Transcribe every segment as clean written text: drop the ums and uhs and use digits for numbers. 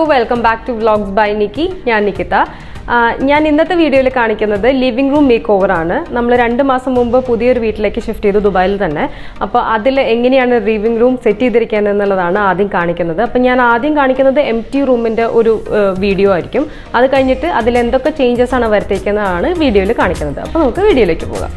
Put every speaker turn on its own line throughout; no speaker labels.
welcome back to Vlogs by Nikki. ഞാൻ നികിത. ഞാൻ ഇന്നത്തെ വീഡിയോയിൽ കാണിക്കുന്നത് ലിവിംഗ് റൂം മേക്ക് ആണ്. നമ്മൾ 2 മാസം മുമ്പ് പുതിയൊരു വീട്ടിലേക്ക് ഷിഫ്റ്റ് ചെയ്തു ദുബായിൽ തന്നെ. അപ്പോൾ അതിൽ എങ്ങനെയാണ് ലിവിംഗ് റൂം സെറ്റ് ചെയ്തിരിക്കുന്നത് എന്നുള്ളതാണ് ആദ്യം കാണിക്കുന്നത്. അപ്പോൾ ഞാൻ ആദ്യം കാണിക്കുന്നത് എംപ്റ്റി റൂമിന്റെ ഒരു വീഡിയോ ആയിരിക്കും. അത് കഴിഞ്ഞിട്ട് അതിൽ എന്തൊക്കെ ചേഞ്ചസ് ആണ് വരുത്തിയിരിക്കുന്നതാണ് വീഡിയോയിൽ കാണിക്കുന്നത്. അപ്പോൾ നമുക്ക് വീഡിയോയിലേക്ക് പോകാം.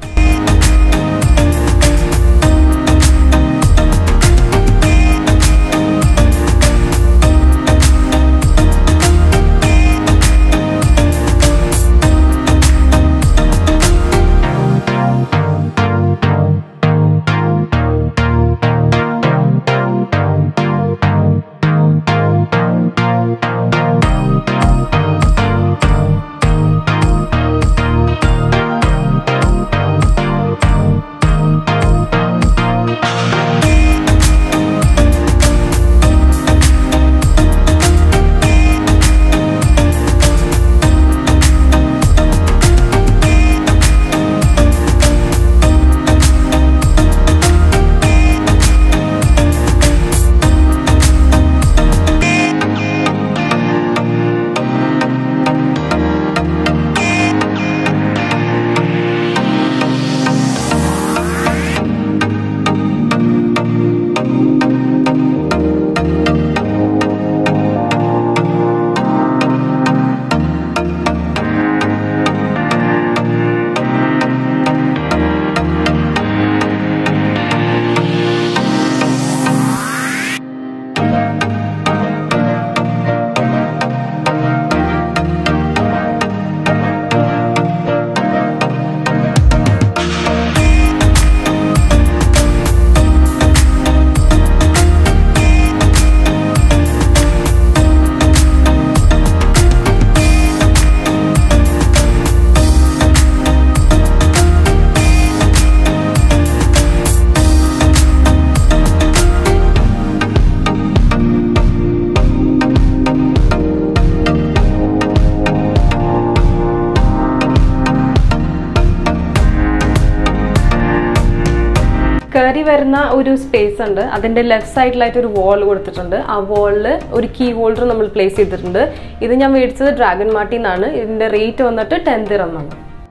കയറി വരുന്ന ഒരു സ്പേസ് ഉണ്ട്. അതിന്റെ ലെഫ്റ്റ് സൈഡിലായിട്ട് ഒരു വാൾ കൊടുത്തിട്ടുണ്ട്. ആ വാളിൽ ഒരു കീ ഹോൾഡർ നമ്മൾ പ്ലേസ് ചെയ്തിട്ടുണ്ട്. ഇത് ഞാൻ മേടിച്ചത് ഡ്രാഗൺ മാർട്ടിന്നാണ്. ഇതിന്റെ റേറ്റ് വന്നിട്ട് 10 ദിർഹമാണ്.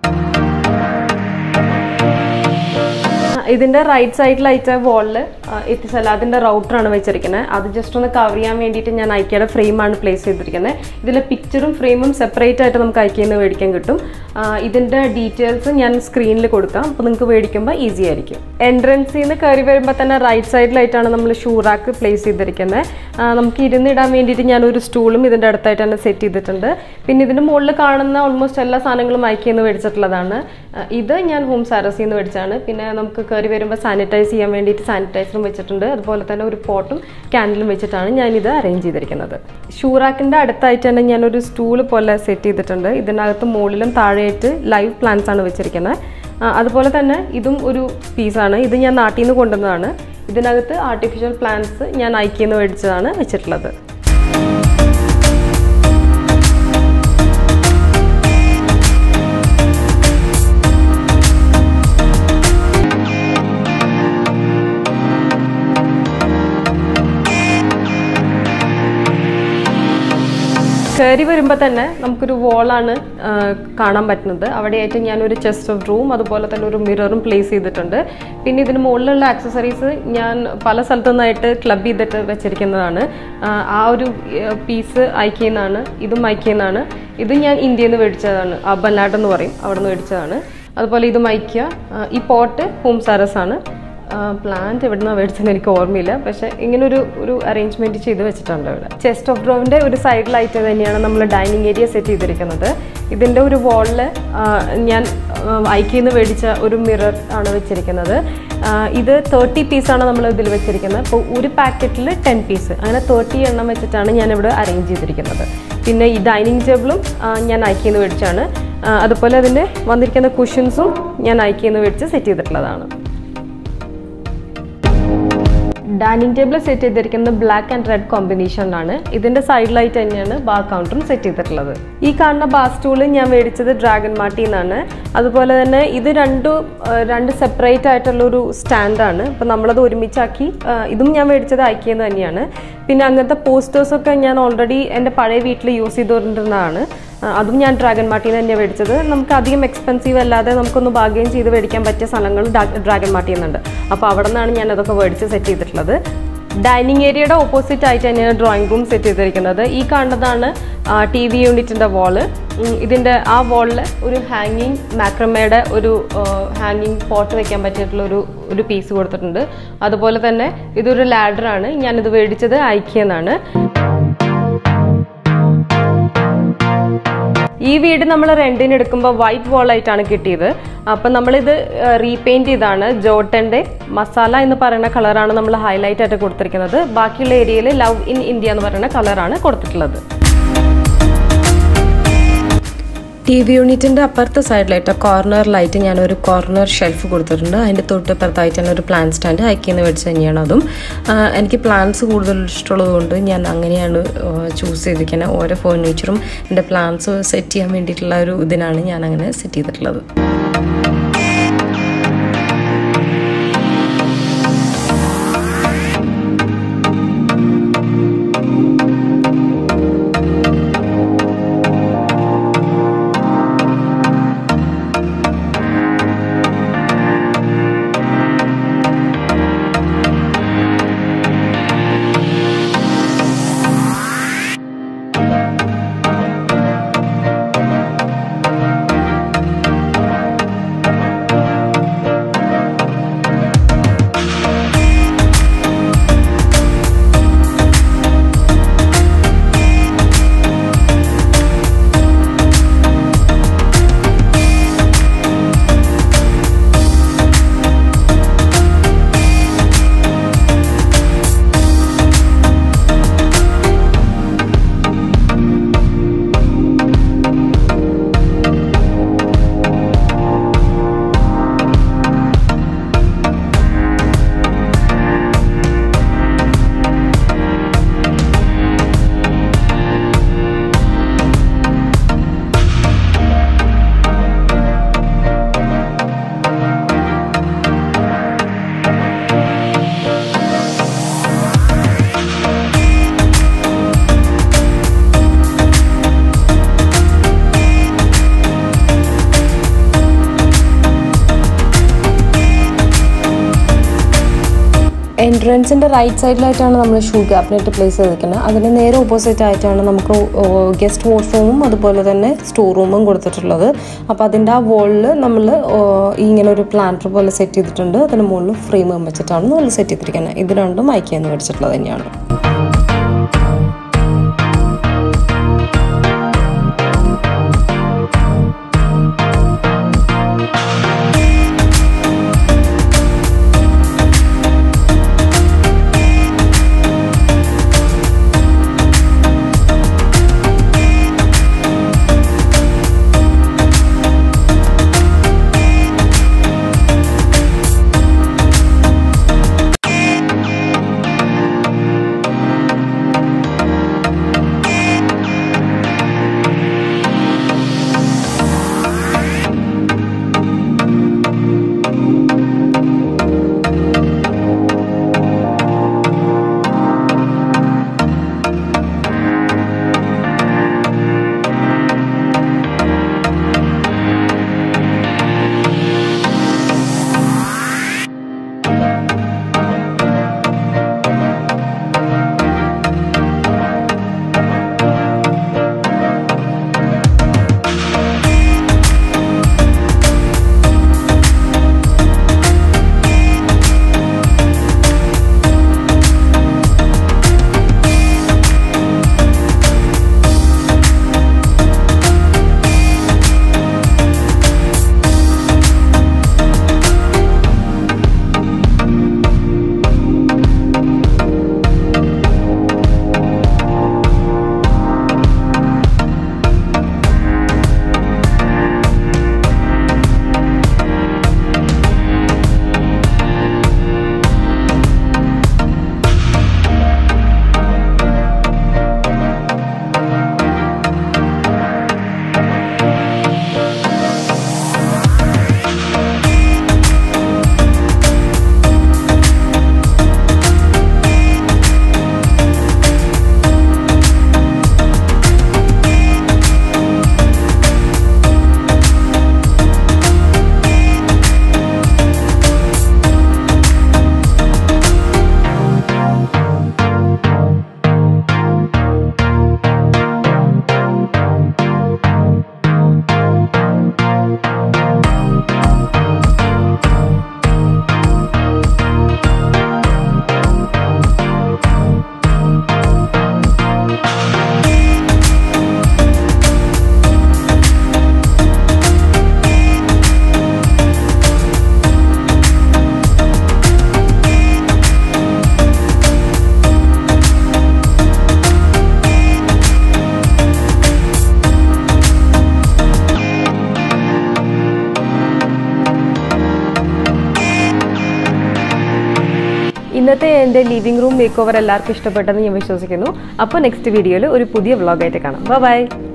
ഇതിന്റെ റൈറ്റ് സൈഡിലായിട്ട് വാളിൽ അതിന്റെ റൗട്ടറാണ് വെച്ചിരിക്കുന്നത്. അത് ജസ്റ്റ് ഒന്ന് കവർ ചെയ്യാൻ വേണ്ടിയിട്ട് ഞാൻ ഐക്കയുടെ ഫ്രെയിമാണ് പ്ലേസ് ചെയ്തിരിക്കുന്നത്. ഇതിലെ പിക്ചറും ഫ്രെയിമും സെപ്പറേറ്റ് ആയിട്ട് നമുക്ക് ഐക്കയിൽ നിന്ന് മേടിക്കാൻ കിട്ടും. ഇതിന്റെ ഡീറ്റെയിൽസ് ഞാൻ സ്ക്രീനിൽ കൊടുക്കാം. അപ്പോൾ നിങ്ങൾക്ക് മേടിക്കുമ്പോൾ ഈസി ആയിരിക്കും. എൻട്രൻസിൽ നിന്ന് കയറി വരുമ്പോൾ തന്നെ റൈറ്റ് സൈഡിലായിട്ടാണ് നമ്മൾ ഷൂ റാക്ക് പ്ലേസ് ചെയ്തിരിക്കുന്നത്. നമുക്ക് ഇരുന്നിടാൻ വേണ്ടിയിട്ട് ഞാനൊരു സ്റ്റൂളും ഇതിൻ്റെ അടുത്തായിട്ട് തന്നെ സെറ്റ് ചെയ്തിട്ടുണ്ട്. പിന്നെ ഇതിൻ്റെ മുകളിൽ കാണുന്ന ഓൾമോസ്റ്റ് എല്ലാ സാധനങ്ങളും ഐക്കയിൽ നിന്ന് മേടിച്ചിട്ടുള്ളതാണ്. ഇത് ഞാൻ ഹോം സാരസിൽ നിന്ന് മേടിച്ചാണ്. പിന്നെ നമുക്ക് കയറി വരുമ്പോൾ സാനിറ്റൈസ് ചെയ്യാൻ വേണ്ടിയിട്ട് സാനിറ്റൈസറും വെച്ചിട്ടുണ്ട്. അതുപോലെ തന്നെ ഒരു പോട്ടും ക്യാൻഡിലും വെച്ചിട്ടാണ് ഞാനിത് അറേഞ്ച് ചെയ്തിരിക്കുന്നത്. ഷൂറാക്കിൻ്റെ അടുത്തായിട്ട് തന്നെ ഞാനൊരു സ്റ്റൂൾ പോലെ സെറ്റ് ചെയ്തിട്ടുണ്ട്. ഇതിനകത്ത് മുകളിലും താഴെയായിട്ട് ലൈവ് പ്ലാന്റ്സ് ആണ് വെച്ചിരിക്കുന്നത്. അതുപോലെ തന്നെ ഇതും ഒരു പീസാണ്. ഇത് ഞാൻ നാട്ടിൽ നിന്ന് കൊണ്ടുവന്നതാണ്. ഇതിനകത്ത് ആർട്ടിഫിഷ്യൽ പ്ലാന്റ്സ് ഞാൻ ഐക്കയിൽ നിന്ന് മേടിച്ചതാണ് വെച്ചിട്ടുള്ളത്. കയറി വരുമ്പോൾ തന്നെ നമുക്കൊരു വാളാണ് കാണാൻ പറ്റുന്നത്. അവിടെയായിട്ട് ഞാനൊരു ചെസ്റ്റ് ഓഫ് റൂം അതുപോലെ തന്നെ ഒരു മിററും പ്ലേസ് ചെയ്തിട്ടുണ്ട്. പിന്നെ ഇതിന് മുകളിലുള്ള ആക്സസറീസ് ഞാൻ പല സ്ഥലത്തു നിന്നായിട്ട് ക്ലബ് ചെയ്തിട്ട് വെച്ചിരിക്കുന്നതാണ്. ആ ഒരു പീസ് ഐക്കയിൽ നിന്നാണ്. ഇതും ഐക്കയിൽ നിന്നാണ്. ഇത് ഞാൻ ഇന്ത്യയിൽ നിന്ന് മേടിച്ചതാണ്. ബനാഡ് എന്ന് പറയും, അവിടെ നിന്ന് മേടിച്ചതാണ്. അതുപോലെ ഇതും ഐക്യ. ഈ പോട്ട് ഹോം സാരസ് ആണ്. പ്ലാന്റ് എവിടെ നിന്നാണ് മേടിച്ചതെന്ന് എനിക്ക് ഓർമ്മയില്ല. പക്ഷേ ഇങ്ങനെ ഒരു അറേഞ്ച്മെൻറ്റ് ചെയ്ത് വെച്ചിട്ടുണ്ട് ഇവിടെ. ചെസ്റ്റ് ഓഫ് ഡ്രോവിൻ്റെ ഒരു സൈഡിലായിട്ട് തന്നെയാണ് നമ്മൾ ഡൈനിങ് ഏരിയ സെറ്റ് ചെയ്തിരിക്കുന്നത്. ഇതിൻ്റെ ഒരു വാളിൽ ഞാൻ ഐക്കയിൽ നിന്ന് മേടിച്ച ഒരു മിറർ ആണ് വെച്ചിരിക്കുന്നത്. ഇത് 30 പീസാണ് നമ്മൾ ഇതിൽ വെച്ചിരിക്കുന്നത്. അപ്പോൾ ഒരു പാക്കറ്റിൽ 10 പീസ്, അങ്ങനെ 30 എണ്ണം വെച്ചിട്ടാണ് ഞാനിവിടെ അറേഞ്ച് ചെയ്തിരിക്കുന്നത്. പിന്നെ ഈ ഡൈനിങ് ടേബിളും ഞാൻ ഐക്കയിൽ നിന്ന് മേടിച്ചാണ്. അതുപോലെ അതിൻ്റെ വന്നിരിക്കുന്ന കുഷൻസും ഞാൻ ഐക്കയിൽ നിന്ന് മേടിച്ച് സെറ്റ് ചെയ്തിട്ടുള്ളതാണ്. ഡൈനിങ് ടേബിൾ സെറ്റ് ചെയ്തിരിക്കുന്നത് ബ്ലാക്ക് ആൻഡ് റെഡ് കോമ്പിനേഷനിലാണ്. ഇതിന്റെ സൈഡിലായിട്ട് തന്നെയാണ് ബാർ കൗണ്ടറും സെറ്റ് ചെയ്തിട്ടുള്ളത്. ഈ കാണുന്ന ബാർ സ്റ്റൂള് ഞാൻ മേടിച്ചത് ഡ്രാഗൺ മാർട്ടിന്നാണ്. അതുപോലെ തന്നെ ഇത് രണ്ട് സെപ്പറേറ്റ് ആയിട്ടുള്ള ഒരു സ്റ്റാൻഡാണ്. അപ്പം നമ്മളത് ഒരുമിച്ചാക്കി. ഇതും ഞാൻ മേടിച്ചത് ഐക്കിയെന്ന് തന്നെയാണ്. പിന്നെ അങ്ങനത്തെ പോസ്റ്റേഴ്സൊക്കെ ഞാൻ ഓൾറെഡി എൻ്റെ പഴയ വീട്ടിൽ യൂസ് ചെയ്തുകൊണ്ടിരുന്നതാണ്. അതും ഞാൻ ഡ്രാഗൺ മാർട്ടിൽ തന്നെയാണ് മേടിച്ചത്. നമുക്ക് അധികം എക്സ്പെൻസീവ് അല്ലാതെ നമുക്കൊന്ന് ബാർഗെയിൻ ചെയ്ത് മേടിക്കാൻ പറ്റിയ സ്ഥലങ്ങൾ ഡ്രാഗൺ മാർട്ടിൽ നിന്നുണ്ട്. അപ്പോൾ അവിടെ നിന്നാണ് ഞാൻ അതൊക്കെ മേടിച്ച് സെറ്റ് ചെയ്തിട്ടുള്ളത്. ഡൈനിങ് ഏരിയയുടെ ഓപ്പോസിറ്റ് ആയിട്ട് തന്നെയാണ് ഡ്രോയിങ് റൂം സെറ്റ് ചെയ്തിരിക്കുന്നത്. ഈ കാണുന്നതാണ് TV യൂണിറ്റിൻ്റെ വാള്. ഇതിൻ്റെ ആ വാളിൽ ഒരു ഹാങ്ങിങ് മാക്രമയുടെ ഒരു ഹാങ്ങിങ് പോട്ട് വെക്കാൻ പറ്റിയിട്ടുള്ള ഒരു പീസ് കൊടുത്തിട്ടുണ്ട്. അതുപോലെ തന്നെ ഇതൊരു ലാഡറാണ്. ഞാനിത് മേടിച്ചത് ഐക്കിയെന്നാണ്. ഈ വീട് നമ്മൾ റെന്റിന് എടുക്കുമ്പോൾ വൈറ്റ് വാളായിട്ടാണ് കിട്ടിയത്. അപ്പം നമ്മളിത് റീപെയിൻറ്റ് ചെയ്താണ്. ജോട്ടൻ്റെ മസാല എന്ന് പറയുന്ന കളറാണ് നമ്മൾ ഹൈലൈറ്റ് ആയിട്ട് കൊടുത്തിരിക്കുന്നത്. ബാക്കിയുള്ള ഏരിയയിൽ ലവ് ഇൻ ഇന്ത്യ എന്ന് പറയുന്ന കളറാണ് കൊടുത്തിട്ടുള്ളത്. TV യൂണിറ്റിൻ്റെ അപ്പുറത്തെ സൈഡിലായിട്ട് കോർണറിലായിട്ട് ഞാനൊരു കോർണർ ഷെൽഫ് കൊടുത്തിട്ടുണ്ട്. അതിൻ്റെ തൊട്ടപ്പുറത്തായിട്ട് തന്നെ ഒരു പ്ലാൻ സ്റ്റാൻഡ് ഐക്കിയെന്ന് മേടിച്ച് തന്നെയാണ്. അതും എനിക്ക് പ്ലാന്റ്സ് കൂടുതൽ ഇഷ്ടമുള്ളത് കൊണ്ട് ഞാൻ അങ്ങനെയാണ് ചൂസ് ചെയ്തിരിക്കുന്നത്. ഓരോ ഫർണിച്ചറും എൻ്റെ പ്ലാന്റ്സ് സെറ്റ് ചെയ്യാൻ വേണ്ടിയിട്ടുള്ള ഒരു ഇതിനാണ് ഞാൻ അങ്ങനെ സെറ്റ് ചെയ്തിട്ടുള്ളത്. എൻട്രൻസിൻ്റെ റൈറ്റ് സൈഡിലായിട്ടാണ് നമ്മൾ ഷൂ ക്യാബിനറ്റ് പ്ലേസ് ചെയ്തിരിക്കുന്നത്. അതിന് നേരെ ഓപ്പോസിറ്റ് ആയിട്ടാണ് നമുക്ക് ഗസ്റ്റ് വാഷ്റൂമും അതുപോലെ തന്നെ സ്റ്റോർ റൂമും കൊടുത്തിട്ടുള്ളത്. അപ്പോൾ അതിൻ്റെ ആ വോളിൽ നമ്മൾ ഇങ്ങനെ ഒരു പ്ലാന്റർ പോലെ സെറ്റ് ചെയ്തിട്ടുണ്ട്. അതിന് മുകളിൽ ഫ്രെയിം വെച്ചിട്ടാണ് നമ്മൾ സെറ്റ് ചെയ്തിരിക്കുന്നത്. ഇത് രണ്ടും ഐക്കിയെന്ന് മേടിച്ചിട്ടുള്ളത് തന്നെയാണ്. ഇന്നത്തെ എൻ്റെ ലിവിംഗ് റൂം മേക്ക് ഓവർ എല്ലാവർക്കും ഇഷ്ടപ്പെട്ടെന്ന് ഞാൻ വിശ്വസിക്കുന്നു. അപ്പോൾ നെക്സ്റ്റ് വീഡിയോയിൽ ഒരു പുതിയ വ്ളോഗായിട്ട് കാണാം. ബൈ.